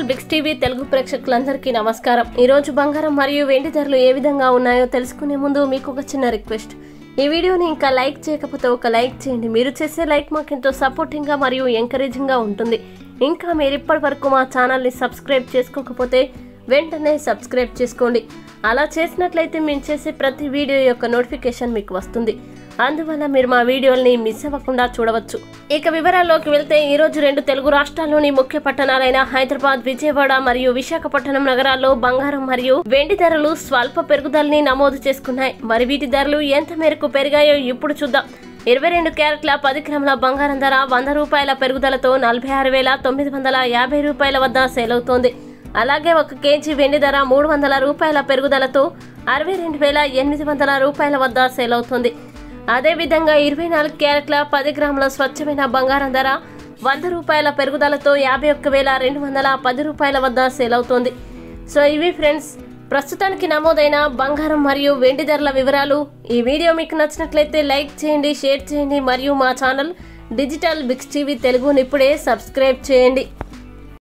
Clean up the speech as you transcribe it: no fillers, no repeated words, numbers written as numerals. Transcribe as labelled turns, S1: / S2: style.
S1: DigitalBixTV Telugu ప్రేక్షకులందరికీ నమస్కారం। ఈ రోజు బంగారం మరియు వెండి ధరలు ఏ విధంగా ఉన్నాయో తెలుసుకునే ముందు మీకు ఒక చిన్న రిక్వెస్ట్। ఈ వీడియోని ఇంకా లైక్ చేయకపోతే ఒక లైక్ చేయండి। మీరు చేసే లైక్ మాకు ఎంతో సపోర్టింగ్ గా మరియు ఎంకరేజింగ్ గా ఉంటుంది। ఇంకా మీరు ఇప్పటివరకు మా ఛానల్ ని సబ్స్క్రైబ్ చేసుకోకపోతే వెంటనే సబ్స్క్రైబ్ చేసుకోండి। అలా చేసినట్లయితే మేము చేసే ప్రతి వీడియో యొక్క నోటిఫికేషన్ మీకు వస్తుంది। అందువల్ల మీరు మా వీడియోల్ని మిస్ అవ్వకుండా చూడవచ్చు। ఇక వివరాల్లోకి వెళ్తే ఈ రోజు రెండు తెలుగు రాష్ట్రాల్లోని ముఖ్య పట్టణాలైన హైదరాబాద్, విజయవాడ మరియు విశాఖపట్నం నగరాల్లో బంగారం మరియు వెండి ధరలు స్వల్ప పెరుగుదలని నమోదు చేసుకున్నాయి। మరి వీటి ధరలు ఎంత మేరకు పెరిగాయో ఇప్పుడు చూద్దాం। 22 క్యారెట్ల 10 గ్రాముల బంగారం ధర 100 రూపాయల పెరుగుదలతో 46,950 రూపాయల వద్ద సేల్ అవుతోంది। అలాగే 1 కేజీ వెండి ధర 300 రూపాయల పెరుగుదలతో 62,800 రూపాయల వద్ద సేల్ అవుతుంది। అదే విధంగా 24 క్యారెట్ల 10 గ్రాముల స్వచ్ఛమైన బంగారం ధర 100 రూపాయల పెరుగుదలతో 51,210 రూపాయల వద్ద సేల్ అవుతోంది। సో ఇవి ఫ్రెండ్స్ ప్రస్తుతానికి నమోదైన బంగారం మరియు వెండి ధరల వివరాలు। ఈ వీడియో మీకు నచ్చినట్లయితే లైక్ చేయండి, షేర్ చేయండి మరియు మా ఛానల్ DigitalBixTV తెలుగుని ఇప్పుడే సబ్స్క్రైబ్ చేయండి।